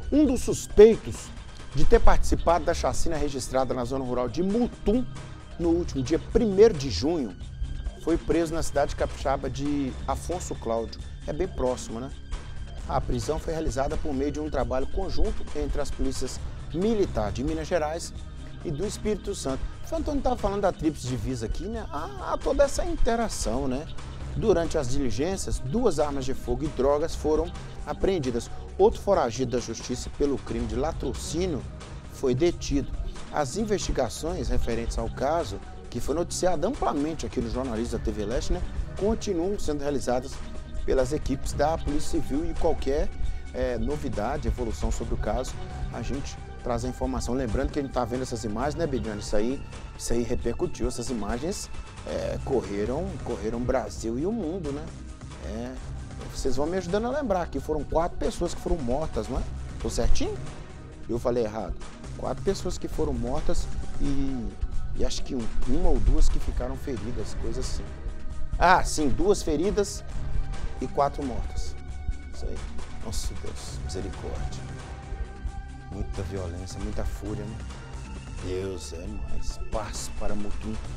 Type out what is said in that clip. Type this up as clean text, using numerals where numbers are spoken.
Um dos suspeitos de ter participado da chacina registrada na zona rural de Mutum no último dia 1º de junho foi preso na cidade capixaba de Afonso Cláudio. É bem próximo, né? A prisão foi realizada por meio de um trabalho conjunto entre as polícias militares de Minas Gerais e do Espírito Santo. O Antônio estava falando da tríplice divisa aqui, né? Há toda essa interação, né? Durante as diligências, 2 armas de fogo e drogas foram apreendidas. Outro foragido da justiça pelo crime de latrocínio foi detido. As investigações referentes ao caso, que foi noticiado amplamente aqui no Jornalismo da TV Leste, né, continuam sendo realizadas pelas equipes da Polícia Civil e qualquer novidade, evolução sobre o caso, a gente traz a informação. Lembrando que a gente está vendo essas imagens, né, Bidiane? Isso aí repercutiu, essas imagens correram o Brasil e o mundo, né? Vocês vão me ajudando a lembrar que foram 4 pessoas que foram mortas, não é? Tô certinho? Eu falei errado. 4 pessoas que foram mortas e acho que uma ou 2 que ficaram feridas, coisa assim. Ah, sim, 2 feridas e 4 mortas. Isso aí. Nossa Deus, misericórdia. Muita violência, muita fúria, né? Deus é mais. Paz para Mutum.